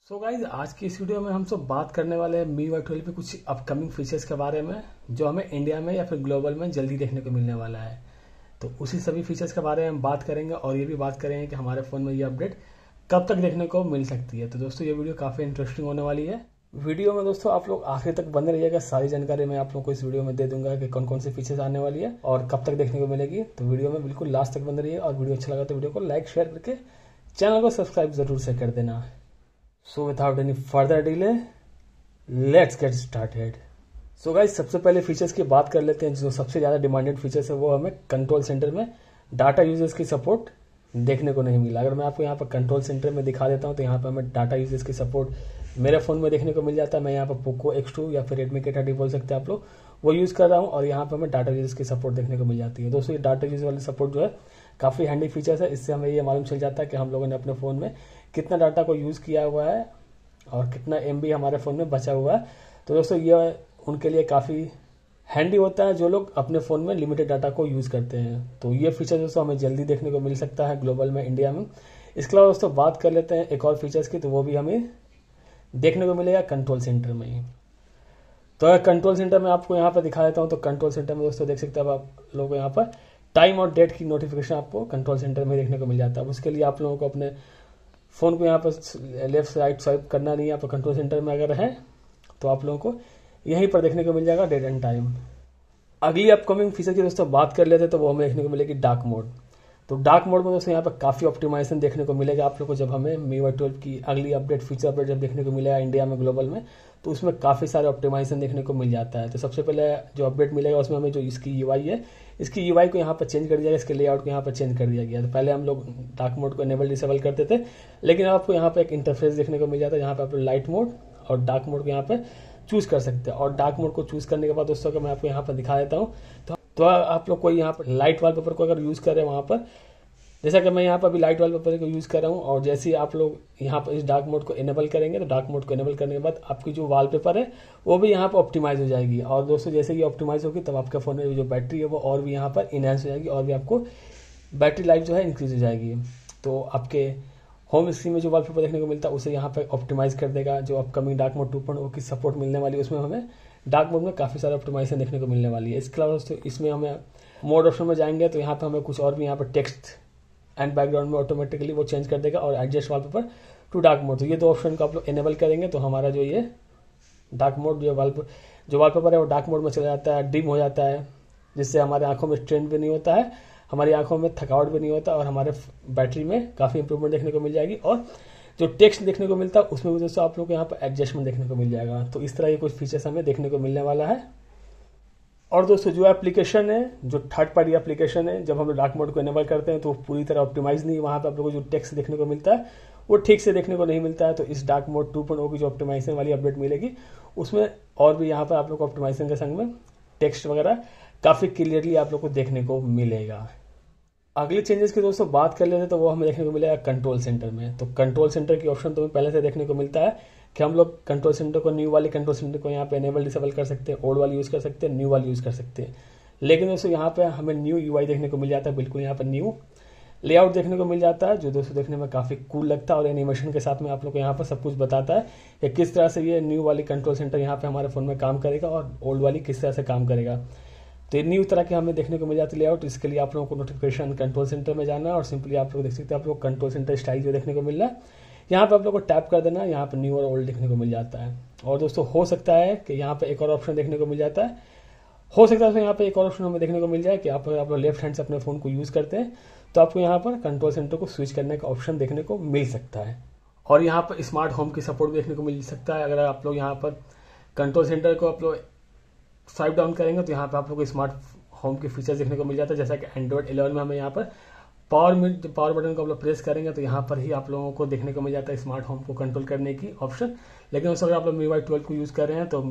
So guys आज की इस वीडियो में हम सब बात करने वाले हैं MIUI 12 पे कुछ अपकमिंग फीचर्स के बारे में जो हमें इंडिया में या फिर ग्लोबल में जल्दी देखने को मिलने वाला है। तो उसी सभी फीचर्स के बारे में हम बात करेंगे और ये भी बात करेंगे कि हमारे फ़ोन में ये अपडेट कब तक देखने को मिल सकती है। तो दोस्तों ये वीडियो काफ़ी इंटरेस्टिंग होने वाली है। वीडियो में दोस्तों आप लोग आखिर तक बने रहिएगा, सारी जानकारी मैं आप लोग को इस वीडियो में दे दूंगा कि कौन कौन सी फीचर्स आने वाली है और कब तक देखने को मिलेगी। तो वीडियो में बिल्कुल लास्ट तक बने रहिए और वीडियो अच्छा लगा तो वीडियो को लाइक शेयर करके चैनल को सब्सक्राइब जरूर से कर देना। So without any further delay, let's get started. So guys सबसे पहले फीचर्स की बात कर लेते हैं। जो सबसे ज़्यादा डिमांडेड फीचर्स है वो हमें कंट्रोल सेंटर में डाटा यूजर्स की सपोर्ट देखने को नहीं मिला। अगर मैं आपको यहाँ पर कंट्रोल सेंटर में दिखा देता हूँ तो यहाँ पर हमें डाटा यूजर्स की सपोर्ट मेरे फ़ोन में देखने को मिल जाता है। मैं यहाँ पर पोको X2 या फिर रेडमी K30 बोल सकते हैं आप लोग, वो यूज़ कर रहा हूँ और यहाँ पर हमें डाटा यूजर्स की सपोर्ट देखने को मिल जाती है। दोस्तों ये डाटा यूजर वाली सपोर्ट जो है काफ़ी हैंडी फीचर्स है। इससे हमें ये मालूम चल जाता है कि हम लोगों ने अपने फ़ोन में कितना डाटा को यूज़ किया हुआ है और कितना MB हमारे फ़ोन में बचा हुआ है। तो दोस्तों ये उनके लिए काफ़ी हैंडी होता है जो लोग अपने फ़ोन में लिमिटेड डाटा को यूज़ करते हैं। तो ये फीचर दोस्तों हमें जल्दी देखने को मिल सकता है ग्लोबल में, इंडिया में। इसके अलावा दोस्तों बात कर लेते हैं एक और फीचर्स की, तो वो भी हमें देखने को मिलेगा कंट्रोल सेंटर में ही। तो अगर कंट्रोल सेंटर में आपको यहाँ पर दिखा देता हूँ तो कंट्रोल सेंटर में दोस्तों देख सकते हैं आप लोग यहाँ पर टाइम और डेट की नोटिफिकेशन आपको कंट्रोल सेंटर में देखने को मिल जाता है। उसके लिए आप लोगों को अपने फ़ोन को यहाँ पर लेफ्ट से राइट स्वाइप करना नहीं है। आप कंट्रोल सेंटर में अगर है तो आप लोगों को यहीं पर देखने को मिल जाएगा डेट एंड टाइम। अगली अपकमिंग फीचर की दोस्तों बात कर लेते हैं तो वो हमें देखने को मिलेगी डार्क मोड। तो डार्क मोड में दोस्तों यहाँ पर काफ़ी ऑप्टिमाइजेशन देखने को मिलेगा आप लोग को। जब हमें MIUI 12 की अगली अपडेट फीचर अपडेट जब देखने को मिलेगा इंडिया में ग्लोबल में, तो उसमें काफ़ी सारे ऑप्टिमाइजेशन देखने को मिल जाता है। तो सबसे पहले जो अपडेट मिलेगा उसमें हमें जो इसकी UI है, इसकी UI को यहाँ पर चेंज कर दिया गया, इसके लेआउट को यहाँ पर चेंज कर दिया गया। तो पहले हम लोग डार्क मोड को इनेबल डिसेबल करते थे, लेकिन आपको यहाँ पर एक इंटरफेस देखने को मिल जाता है जहाँ पर आप लाइट मोड और डार्क मोड को यहाँ पर चूज़ कर सकते हैं। और डार्क मोड को चूज़ करने के बाद दोस्तों अगर मैं आपको यहाँ पर दिखा देता हूँ तो आप लोग कोई यहाँ पर लाइट वॉलपेपर को अगर यूज़ करें वहाँ पर, जैसा कि मैं यहाँ पर अभी लाइट वॉलपेपर को यूज़ कर रहा हूँ, और जैसे ही आप लोग यहाँ पर इस डार्क मोड को इनेबल करेंगे तो डार्क मोड को इनेबल करने के बाद आपकी जो वॉलपेपर है वो भी यहाँ पर ऑप्टिमाइज हो जाएगी। और दोस्तों जैसे ये ऑप्टिमाइज होगी तब आपके फ़ोन में जो बैटरी है वो और भी यहाँ पर इनहेंस हो जाएगी और भी आपको बैटरी लाइफ जो है इंक्रीज हो जाएगी। तो आपके होम स्क्रीन में जो वॉलपेपर देखने को मिलता है उसे यहाँ पर ऑप्टिमाइज कर देगा। जो अपकमिंग डार्क मोड 2.0 की सपोर्ट मिलने वाली है उसमें हमें डार्क मोड में काफ़ी सारे ऑप्टिमाइजेशन देखने को मिलने वाली है। इसके अलावा दोस्तों इसमें हमें मोड ऑप्शन में जाएंगे तो यहाँ पर हमें कुछ और भी यहाँ पर टेक्स्ट एंड बैकग्राउंड में ऑटोमेटिकली वो चेंज कर देगा और adjust wallpaper to dark mode. तो ये दो ऑप्शन को आप लोग इनेबल करेंगे तो हमारा जो ये डार्क मोड जो वॉलपेपर है वो डार्क मोड में चला जाता है, डिम हो जाता है, जिससे हमारे आंखों में स्ट्रेन भी नहीं होता है, हमारी आंखों में थकावट भी नहीं होता और हमारे बैटरी में काफ़ी इंप्रूवमेंट देखने को मिल जाएगी। और जो टेक्स्ट देखने को मिलता है उसमें भी दोस्तों आप लोग को यहाँ पर एडजस्टमेंट देखने को मिल जाएगा। तो इस तरह ये कुछ फीचर्स हमें देखने को मिलने वाला है। और दोस्तों जो एप्लीकेशन है, जो थर्ड पार्टी एप्लीकेशन है, जब हम डार्क मोड को इनेबल करते हैं तो पूरी तरह ऑप्टिमाइज नहीं, वहाँ पे आप लोगों को जो टेक्स्ट देखने को मिलता है वो ठीक से देखने को नहीं मिलता है। तो इस डार्क मोड 2.0 की जो ऑप्टिमाइजेशन वाली अपडेट मिलेगी उसमें और भी यहाँ पर आप लोग को ऑप्टिमाइजेशन के संग में टेक्स्ट वगैरह काफ़ी क्लियरली आप लोग को देखने को मिलेगा। अगले चेंजेस की दोस्तों बात कर लेते हैं तो वो हमें देखने को मिलेगा कंट्रोल सेंटर में। तो कंट्रोल सेंटर की ऑप्शन तो पहले से देखने को मिलता है कि हम लोग कंट्रोल सेंटर को न्यू वाली कंट्रोल सेंटर को यहाँ पे इनेबल डिसेबल कर सकते हैं, ओल्ड वाली यूज़ कर सकते हैं, न्यू वाली यूज़ कर सकते हैं। लेकिन दोस्तों यहाँ पे हमें न्यू UI देखने को मिल जाता है, बिल्कुल यहाँ पर न्यू लेआउट देखने को मिल जाता है जो दोस्तों देखने में काफ़ी कूल लगता है और एनिमेशन के साथ में आप लोग को यहाँ पर सब कुछ बताता है कि किस तरह से ये न्यू वाली कंट्रोल सेंटर यहाँ पर हमारे फ़ोन में काम करेगा और ओल्ड वाली किस तरह से काम करेगा। तो ये न्यू तरह के हमें देखने को मिल जाती है लेआउट। इसके लिए आप लोगों को नोटिफिकेशन कंट्रोल सेंटर में जाना है और सिंपली आप लोग देख सकते हैं आप लोग कंट्रोल सेंटर स्टाइल जो देखने को मिल रहा है यहाँ पे आप लोग को टैप कर देना, यहाँ पे न्यू और ओल्ड देखने को मिल जाता है। और दोस्तों हो सकता है कि यहाँ पे एक और ऑप्शन देखने को मिल जाता है, हो सकता है यहाँ पे एक और ऑप्शन हमें देखने को मिल जाए कि आप लोग लेफ्ट हैंड से अपने फ़ोन को यूज़ करते हैं तो आपको यहाँ पर कंट्रोल सेंटर को स्विच करने का ऑप्शन देखने को मिल सकता है। और यहाँ पर स्मार्ट होम की सपोर्ट भी देखने को मिल सकता है। अगर आप लोग यहाँ पर कंट्रोल सेंटर को आप लोग स्वाइप डाउन करेंगे तो यहाँ पर आप लोग को स्मार्ट होम के फीचर्स देखने को मिल जाता है। जैसा कि एंड्रॉइड 11 में हमें यहाँ पर पावर बटन को आप लोग प्रेस करेंगे तो यहाँ पर ही आप लोगों को देखने को मिल जाता है स्मार्ट होम को कंट्रोल करने की ऑप्शन। लेकिन उस अगर आप लोग MIUI 12 को यूज़ कर रहे हैं तो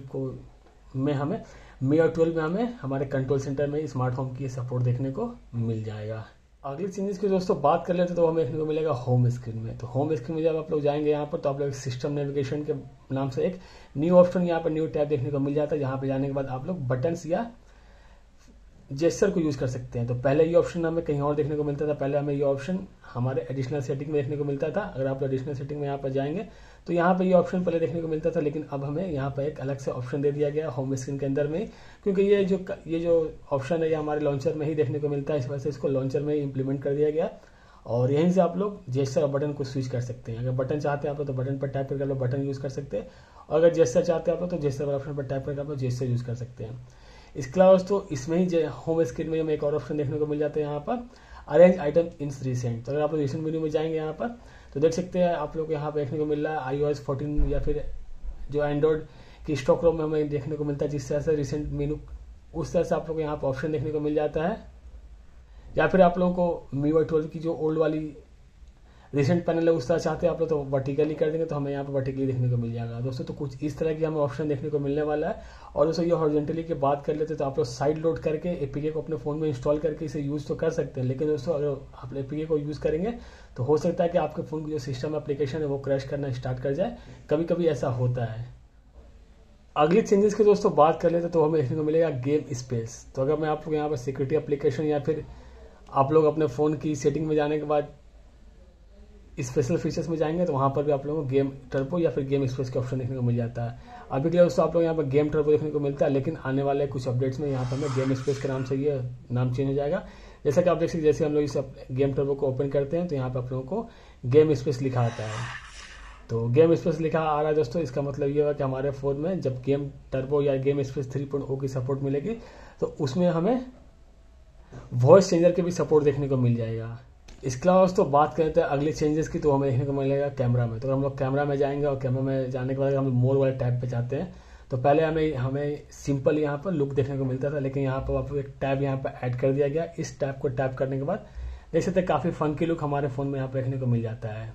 MIUI 12 में हमें हमारे कंट्रोल सेंटर में स्मार्ट होम की सपोर्ट देखने को मिल जाएगा। अगली चेंजेस की दोस्तों बात कर लेते तो हमें देखने को मिलेगा होम स्क्रीन में। तो होम स्क्रीन में जब आप लोग जाएंगे यहाँ पर तो आप लोग सिस्टम नेविगेशन के नाम से एक न्यू ऑप्शन यहाँ पर न्यू टैब देखने को मिल जाता है। यहाँ पर जाने के बाद आप लोग बटन्स या जेस्चर को यूज कर सकते हैं। तो पहले ये ऑप्शन हमें कहीं और देखने को मिलता था, पहले हमें ये ऑप्शन हमारे एडिशनल सेटिंग में देखने को मिलता था। अगर आप एडिशनल सेटिंग में यहाँ पर जाएंगे तो यहाँ पर ये ऑप्शन पहले देखने को मिलता था, लेकिन अब हमें यहाँ पर एक अलग से ऑप्शन दे दिया गया होम स्क्रीन के अंदर में, क्योंकि ये जो ऑप्शन है ये हमारे लॉन्चर में ही देखने को मिलता है, इस वजह से इसको लॉन्चर में ही इंप्लीमेंट कर दिया गया। और यहीं से आप लोग जेस्चर और बटन को स्विच कर सकते हैं। अगर बटन चाहते हैं आप लोग तो बटन पर टैप करके आप लोग बटन यूज कर सकते हैं, और अगर जेस्चर चाहते हैं आप लोग तो जेस्चर वाले ऑप्शन पर टैप करके आप लोग जेस्चर यूज कर सकते हैं। इसके अलावा दोस्तों इसमें ही होम स्क्रीन में हमें एक और ऑप्शन देखने को मिल जाता है यहाँ पर, अरेंज आइटम इन रिसेंट। तो अगर आप लोग रिसेंट मेन्यू में जाएंगे यहाँ पर तो देख सकते हैं आप लोग यहाँ पर देखने को मिल रहा है iOS 14 या फिर जो एंड्रॉइड की स्टॉक रोम में हमें देखने को मिलता है, जिस तरह से रिसेंट मेन्यू उस तरह से आप लोग यहाँ पर ऑप्शन देखने को मिल जाता है। या फिर आप लोगों को MIUI 12 की जो ओल्ड वाली रिसेंट पैनल है उस तरह चाहते हैं आप लोग तो वर्टिकली कर देंगे तो हमें यहाँ पर वर्टिकली देखने को मिल जाएगा दोस्तों। तो कुछ इस तरह की हमें ऑप्शन देखने को मिलने वाला है। और दोस्तों ये हॉरिजॉन्टली की बात कर लेते तो आप लोग साइड लोड करके एपीके को अपने फोन में इंस्टॉल करके इसे यूज तो कर सकते हैं, लेकिन दोस्तों अगर आप एपीके को यूज करेंगे तो हो सकता है कि आपके फोन की जो सिस्टम एप्लीकेशन है वो क्रैश करना स्टार्ट कर जाए, कभी कभी ऐसा होता है। अगली चेंजेस की दोस्तों बात कर लेते तो हमें देखने को मिलेगा गेम स्पेस। तो अगर मैं आप लोग यहाँ पर सिक्योरिटी एप्लीकेशन या फिर आप लोग अपने फोन की सेटिंग में जाने के बाद स्पेशल फीचर्स में जाएंगे तो वहां पर भी आप लोगों को गेम टर्बो या फिर गेम स्पेस के ऑप्शन देखने को मिल जाता है। अभी के लिए दोस्तों आप लोग यहाँ पर गेम टर्बो देखने को मिलता है, लेकिन आने वाले कुछ अपडेट्स में यहाँ पर हमें गेम स्पेस के नाम से ये नाम चेंज हो जाएगा। जैसा कि आप देख सकते जैसे हम लोग इस गेम टर्बो को ओपन करते हैं तो यहाँ पर आप लोगों को गेम स्पेस लिखा आता है। तो गेम स्पेस लिखा आ रहा है दोस्तों, इसका मतलब ये हुआ कि हमारे फोन में जब गेम टर्बो या गेम स्पेस 3.0 की सपोर्ट मिलेगी तो उसमें हमें वॉइस चेंजर के भी सपोर्ट देखने को मिल जाएगा। इसके अलावा दोस्तों बात करते हैं अगले चेंजेस की, तो हमें देखने को मिलेगा कैमरा में। तो हम लोग कैमरा में जाएंगे और कैमरा में जाने के बाद हम मोर वाले टैब पे जाते हैं तो पहले हमें सिंपल यहाँ पर लुक देखने को मिलता था, लेकिन यहाँ पर आपको एक टैब यहाँ पर ऐड कर दिया गया। इस टैब को टैप करने के बाद देख सकते हैं काफी फंकी लुक हमारे फोन में यहाँ पर देखने को मिल जाता है।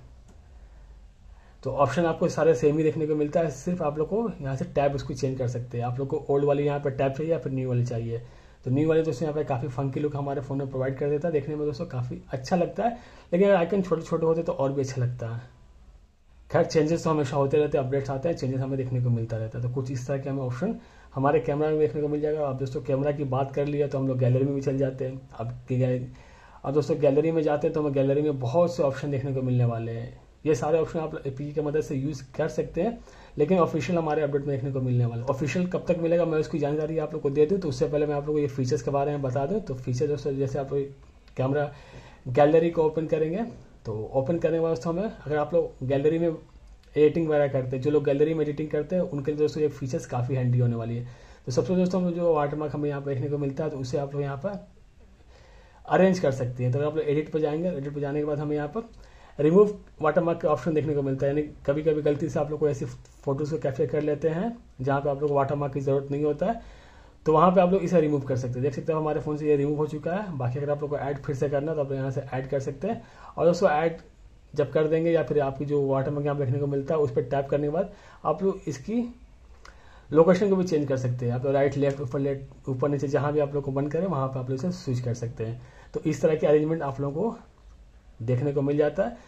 तो ऑप्शन आपको सारे सेम ही देखने को मिलता है, सिर्फ आप लोग को यहाँ से टैब उसको चेंज कर सकते हैं। आप लोग को ओल्ड वाली यहाँ पर टैब चाहिए या फिर न्यू वाली चाहिए, तो न्यू वाले दोस्तों यहाँ पे काफी फंकी लुक हमारे फोन में प्रोवाइड कर देता है, देखने में दोस्तों काफी अच्छा लगता है। लेकिन अगर आइकन छोटे छोटे होते तो और भी अच्छा लगता है। खैर चेंजेस तो हमेशा होते रहते हैं, अपडेट्स आते हैं, चेंजेस हमें देखने को मिलता रहता है। तो कुछ इस तरह के हमें ऑप्शन हमारे कैमरा में देखने को मिल जाएगा। अब दोस्तों कैमरा की बात कर लिया तो हम लोग गैलरी में भी चल जाते हैं। अब दोस्तों गैलरी में जाते हैं तो हमें गैलरी में बहुत से ऑप्शन देखने को मिलने वाले हैं। ये सारे ऑप्शन आप एपीके की मदद से यूज कर सकते हैं, लेकिन ऑफिशियल हमारे अपडेट में देखने को मिलने वाला है। ऑफिशियल कब तक मिलेगा मैं उसकी जानकारी आप लोग को दे दूं, तो उससे पहले मैं आप लोगों को ये फीचर्स के बारे में बता दूं। तो फीचर दोस्तों जैसे आप कैमरा गैलरी को ओपन करेंगे तो ओपन करने के बाद दोस्तों हमें अगर आप लोग गैलरी में एडिटिंग वगैरह करते हैं, जो लोग गैलरी में एडिटिंग करते हैं उनके लिए दोस्तों ये फीचर्स काफी हैंडी होने वाली है। तो सबसे दोस्तों जो वाटरमार्क हमें यहाँ पर देखने को मिलता है तो उसे आप लोग यहाँ पर अरेंज कर सकते हैं। तो अगर आप लोग एडिट पर जाएंगे, एडिट पर जाने के बाद हमें यहाँ पर रिमूव वाटरमार्क का ऑप्शन देखने को मिलता है। यानी कभी कभी गलती से आप लोग को ऐसी फोटोज को कैप्चर कर लेते हैं जहां पे आप लोग को वाटरमार्क की जरूरत नहीं होता है, तो वहां पे आप लोग इसे रिमूव कर सकते हैं। देख सकते हैं हमारे फोन से ये रिमूव हो चुका है। बाकी अगर आप लोग को ऐड फिर से करना है तो आप यहाँ से ऐड कर सकते हैं। और दोस्तों ऐड जब कर देंगे या फिर आपकी जो वाटरमार्क यहाँ देखने को मिलता है उस पर टैप करने के बाद आप लोग इसकी लोकेशन को भी चेंज कर सकते हैं। आप लोग राइट लेफ्ट ऊपर नीचे जहां भी आप लोग को बंद करें वहां पर आप लोग इसे स्विच कर सकते हैं। तो इस तरह की अरेंजमेंट आप लोगों को देखने को मिल जाता है।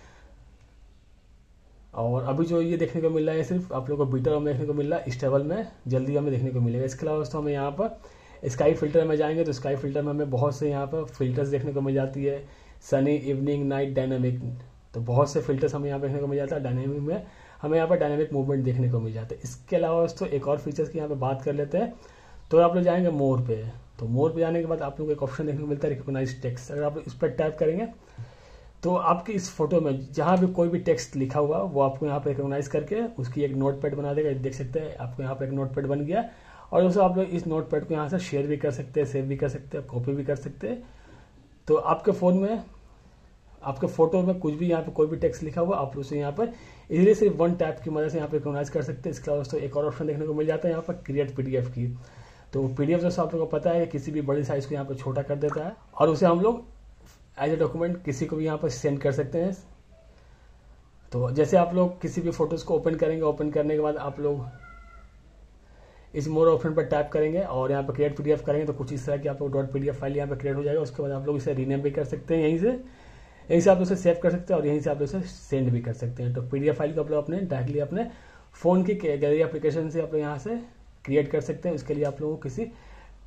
और अभी जो ये देखने को मिल रहा है सिर्फ आप लोगों को बीटा में देखने को मिल रहा है, स्टेबल में जल्दी हमें देखने को मिलेगा। इसके अलावा दोस्तों हमें यहाँ पर स्काई फिल्टर में जाएंगे तो स्काई फिल्टर में हमें बहुत से यहाँ पर फिल्टर्स देखने को मिल जाती है, सनी, इवनिंग, नाइट, डायनामिक। तो बहुत से फिल्टर्स हमें यहाँ देखने को मिल जाता है। डायनामिक में हमें यहाँ पर डायनामिक मूवमेंट देखने को मिल जाता है। इसके अलावा दोस्तों एक और फीचर्स की यहाँ पे बात कर लेते हैं। तो आप लोग जाएंगे मोर पे, तो मोर पे जाने के बाद आप लोग को एक ऑप्शन देखने को मिलता है रिकॉग्नाइज टेक्स्ट। अगर आप इस पर टैप करेंगे तो आपकी इस फोटो में जहां भी कोई भी टेक्स्ट लिखा हुआ वो आपको यहाँ पे रिकॉग्नाइज करके उसकी एक नोटपैड बना देगा। देख सकते हैं आपको यहाँ पे एक नोटपैड बन गया। और दोस्तों आप लोग इस नोटपैड को यहाँ से शेयर भी कर सकते हैं, सेव भी कर सकते हैं, कॉपी भी कर सकते हैं। तो आपके फोन में आपके फोटो में कुछ भी यहाँ पे कोई भी टेक्स्ट लिखा हुआ आप उसे यहाँ पर इजीली सिर्फ वन टैप की मदद से यहाँ पे रिकॉग्नाइज कर सकते हैं। इसके अलावा दोस्तों एक और ऑप्शन देखने को मिल जाता है यहाँ पर क्रिएट पीडीएफ की। तो पीडीएफ दोस्तों आप लोगों को पता है किसी भी बड़ी साइज को यहाँ पर छोटा कर देता है और उसे हम लोग एज ए डॉक्यूमेंट किसी को भी यहाँ पर सेंड कर सकते हैं। तो जैसे आप लोग किसी भी फोटोज को ओपन करेंगे, ओपन करने के बाद आप लोग इस मोर ऑप्शन पर टैप करेंगे और यहाँ पर क्रिएट पीडीएफ करेंगे तो कुछ इस तरह की आप लोग .pdf फाइल यहाँ पर क्रिएट हो जाएगा। उसके बाद आप लोग इसे रीनेम भी कर सकते हैं, यहीं से आप उसे सेव कर सकते हैं और यहीं से आप उसे सेंड भी कर सकते हैं। तो पीडीएफ फाइल को आप लोग अपने डायरेक्टली अपने फोन की गैलरी एप्लीकेशन से आप लोग यहाँ से क्रिएट कर सकते हैं। उसके लिए आप लोगों को किसी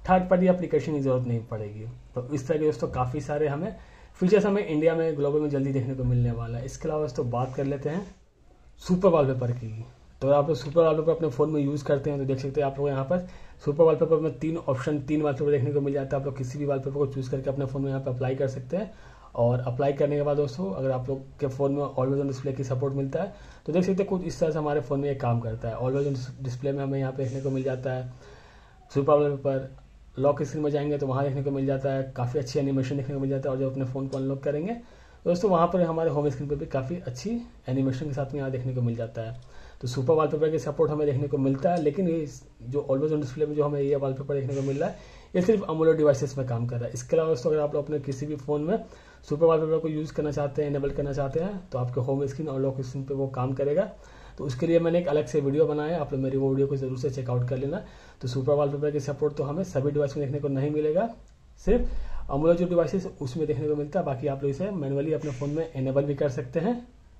थर्ड पार्टी एप्लीकेशन की जरूरत नहीं पड़ेगी। तो इस तरह के दोस्तों काफ़ी सारे हमें फीचर्स हमें इंडिया में ग्लोबल में जल्दी देखने को मिलने वाला है। इसके अलावा दोस्तों बात कर लेते हैं सुपर वॉलपेपर की। तो अगर आप लोग सुपर वॉलपेपर अपने फ़ोन में यूज़ करते हैं तो देख सकते हैं आप लोग यहाँ पर सुपर वॉलपेपर में 3 वॉलपेपर देखने को मिल जाता है। आप लोग किसी भी वॉलपेपर को चूज़ करके अपने फ़ोन में यहाँ पर अप्लाई कर सकते हैं। और अप्लाई करने के बाद दोस्तों अगर आप लोग के फ़ोन में ऑलवेज ऑन डिस्प्ले की सपोर्ट मिलता है तो देख सकते हैं कुछ इस तरह से हमारे फ़ोन में ये काम करता है। ऑलवेज ऑन डिस्प्ले में हमें यहाँ पे देखने को मिल जाता है सुपर वॉलपेपर। लॉक स्क्रीन में जाएंगे तो वहाँ देखने को मिल जाता है काफ़ी अच्छी एनिमेशन देखने को मिल जाता है। और जब अपने फ़ोन को अनलॉक करेंगे दोस्तों वहाँ पर हमारे होम स्क्रीन पर भी काफ़ी अच्छी एनिमेशन के साथ में यहाँ देखने को मिल जाता है। तो सुपर वॉलपेपर की सपोर्ट हमें देखने को मिलता है, लेकिन ये जो ऑलवेज ऑन डिस्प्ले में जो हमें ये वॉलपेपर देखने को मिल रहा है ये सिर्फ AMOLED डिवाइसेस में काम कर रहा है। इसके अलावा दोस्तों अगर आप लोग अपने किसी भी फ़ोन में सुपर वॉलपेपर को यूज़ करना चाहते हैं, इनेबल करना चाहते हैं तो आपके होम स्क्रीन और लॉक स्क्रीन पे वो काम करेगा। तो उसके लिए मैंने एक अलग से वीडियो बनाया है, आप लोग मेरी वो वीडियो को जरूर से चेकआउट कर लेना। तो सुपर वॉलपेपर की सपोर्ट तो हमें सभी डिवाइस में देखने को नहीं मिलेगा, सिर्फ AMOLED जो डिवाइसेस उसमें देखने को मिलता है। बाकी आप लोग इसे मैनुअली अपने फ़ोन में इनेबल भी कर सकते हैं।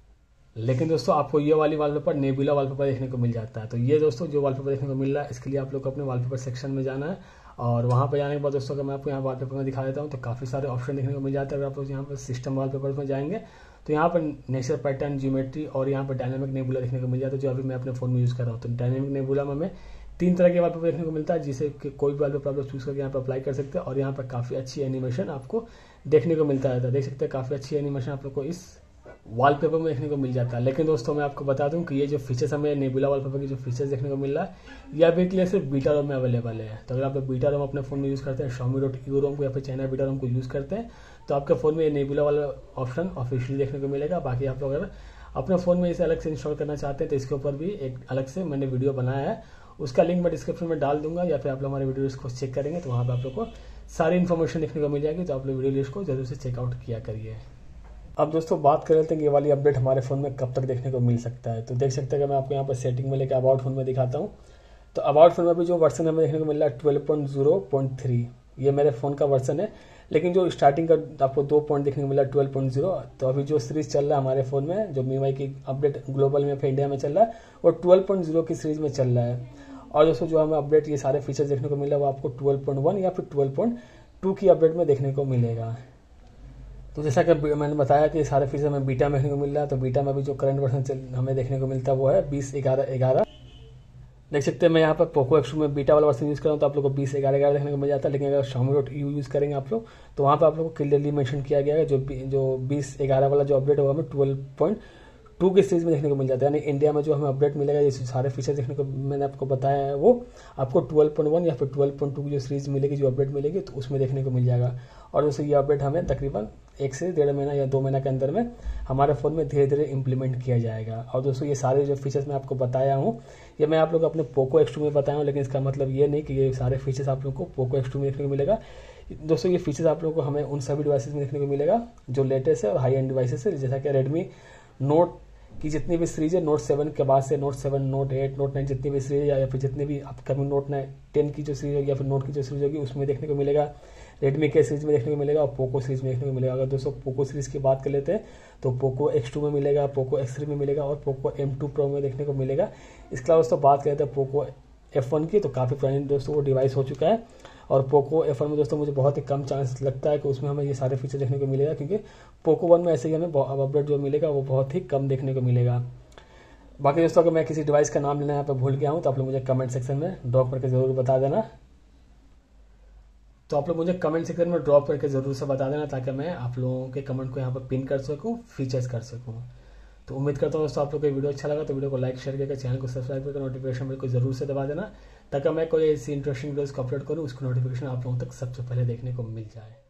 लेकिन दोस्तों आपको ये वाली वॉलपेपर नेबुला वॉलपेपर देखने को मिल जाता है। तो ये दोस्तों जो वॉलपेपर देखने को मिल रहा है इसके लिए आप लोग को अपने वॉलपेपर सेक्शन में जाना है। और वहाँ पर जाने के बाद दोस्तों अगर मैं आपको यहाँ वॉलपेपर में दिखा देता हूँ तो काफ़ी सारे ऑप्शन देखने को मिल जाते हैं। अगर आप लोग यहाँ पर सिस्टम वॉलपेपर में जाएंगे तो यहाँ पर नेचर पैटर्न, ज्योमेट्री और यहाँ पर डायनामिक नेबुला देखने को मिल जाता है, जो अभी मैं अपने फ़ोन में यूज़ कर रहा हूँ। तो डायनामिक नेबुला में हमें 3 तरह के वॉलपेपर देखने को मिलता है, जिसे कोई भी वॉलपेपर आप लोग चूज़ करके यहाँ पर अप्लाई कर सकते हैं। और यहाँ पर काफ़ी अच्छी एनिमेशन आपको देखने को मिलता है। देख सकते हैं काफ़ी अच्छी एनिमेशन आप लोग को इस वॉलपेपर में देखने को मिल जाता है। लेकिन दोस्तों मैं आपको बता दूं कि ये जो फीचर्स हमें नेबुला वॉलपेपर के जो फीचर्स देखने को मिल रहा है यह अभी के लिए सिर्फ बीटा रोम में अवेलेबल है। तो अगर आप लोग बीटा रोम अपने फ़ोन में यूज़ करते हैं, Xiaomi.eu रोम को या फिर चाइना बीटा रोम को यूज़ करते हैं तो आपके फ़ोन में ये नेबुला वाला ऑप्शन ऑफिशियली देखने को मिलेगा। बाकी आप लोग अगर अपने फ़ोन में इसे अलग से इंस्टॉल करना चाहते हैं तो इसके ऊपर भी एक अलग से मैंने वीडियो बनाया है, उसका लिंक मैं डिस्क्रिप्शन में डाल दूंगा, या फिर आप लोग हमारे वीडियो को चेक करेंगे तो वहाँ पर आप लोग को सारी इन्फॉर्मेशन देखने को मिल जाएगी। तो आप लोग वीडियो लिस्ट को जरूर से चेकआउट किया करिए। अब दोस्तों बात कर लेते हैं कि ये वाली अपडेट हमारे फ़ोन में कब तक देखने को मिल सकता है। तो देख सकते हैं कि मैं आपको यहाँ पर सेटिंग में लेकर अबाउट फ़ोन में दिखाता हूँ। तो अबाउट फ़ोन में भी जो वर्जन हमें देखने को मिल रहा है 12.0.3 ये मेरे फ़ोन का वर्जन है। लेकिन जो स्टार्टिंग का आपको 2 पॉइंट देखने को मिला 12.0, तो अभी जो सीरीज़ चल रहा है हमारे फ़ोन में, जो MIUI की अपडेट ग्लोबल में फिर इंडिया में चल रहा है वो 12.0 की सीरीज़ में चल रहा है। और दोस्तों जो हमें अपडेट ये सारे फीचर्स देखने को मिला वो आपको 12.1 या फिर 12.2 की अपडेट में देखने को मिलेगा। तो जैसा कि मैंने बताया कि सारे फीचर हमें बीटा में देखने को मिल रहा है। तो बीटा में अभी जो करंट वर्जन हमें देखने को मिलता है वो है 20.11.11। देख सकते हैं मैं यहाँ पर पोको X2 में बीटा वाला वर्जन यूज़ कर रहा हूँ तो आप लोग को 20.11.11 देखने को मिल जाता है। लेकिन अगर Xiaomi.eu यूज़ करेंगे आप लोग तो वहाँ पर आप लोग को क्लियरली मेंशन किया गया है जो 20.11 वाला जो अपडेट होगा हमें 12.2 की सीरीज में देखने को मिल जाता है। यानी इंडिया में जो हमें अपडेट मिलेगा ये सारे फीचर देखने को मैंने आपको बताया है वो आपको 12.1 या फिर 12.2 की जो सीरीज मिलेगी, जो अपडेट मिलेगी तो उसमें देखने को मिल जाएगा। और दोस्तों ये अपडेट हमें तकरीबन 1 से 1.5 महीना या 2 महीना के अंदर में हमारे फ़ोन में धीरे धीरे इंप्लीमेंट किया जाएगा। और दोस्तों ये सारे जो फीचर्स मैं आपको बताया हूँ ये मैं आप लोग अपने पोको X2 में बताया हूँ, लेकिन इसका मतलब ये नहीं कि ये सारे फीचर्स आप लोग को पोको X2 में देखने को मिलेगा। दोस्तों ये फीचर्स आप लोगों को हमें उन सभी डिवाइसेस में देखने को मिलेगा जो लेटेस्ट है और हाई एंड डिवाइसेस है, जैसा कि रेडमी नोट की जितनी भी सीरीज है, नोट 7 के बाद से नोट 7, नोट 8, नोट 9 जितनी भी सीरीज है या फिर जितनी भी अपकमिंग नोट 10 की जो सीरीज होगी या फिर नोट की जो सीरीज होगी उसमें देखने को मिलेगा, रेडमी के सीरीज में देखने को मिलेगा और पोको सीरीज में देखने को मिलेगा। अगर दोस्तों पोको सीरीज की बात कर लेते हैं तो पोको X2 में मिलेगा, पोको X3 में मिलेगा और पोको M2 Pro में देखने को मिलेगा। इसके अलावा दोस्तों बात करते हैं पोको F1 की, तो काफ़ी पुरानी दोस्तों वो डिवाइस हो चुका है। और पोको F1 में दोस्तों मुझे बहुत ही कम चांस लगता है कि उसमें हमें ये सारे फीचर देखने को मिलेगा, क्योंकि पोको 1 में ऐसे ही हमें अपडेट जो मिलेगा वो बहुत ही कम देखने को मिलेगा। बाकी दोस्तों अगर मैं किसी डिवाइस का नाम लेना यहाँ पर भूल गया हूँ तो आप लोग मुझे कमेंट सेक्शन में ड्रॉप करके ज़रूर बता देना। तो आप लोग मुझे कमेंट सेक्शन में ड्रॉप करके ज़रूर से बता देना ताकि मैं आप लोगों के कमेंट को यहाँ पर पिन कर सकूँ, फीचर्स कर सकूँ। तो उम्मीद करता हूँ दोस्तों आप लोग को वीडियो अच्छा लगा तो वीडियो को लाइक शेयर करके चैनल को सब्सक्राइब करके नोटिफिकेशन बेल को जरूर से दबा देना ताकि मैं कोई ऐसी इंटरेस्टिंग वीडियोस को अपलोड करूँ उसको नोटिफिकेशन आप लोगों तक सबसे पहले देखने को मिल जाए।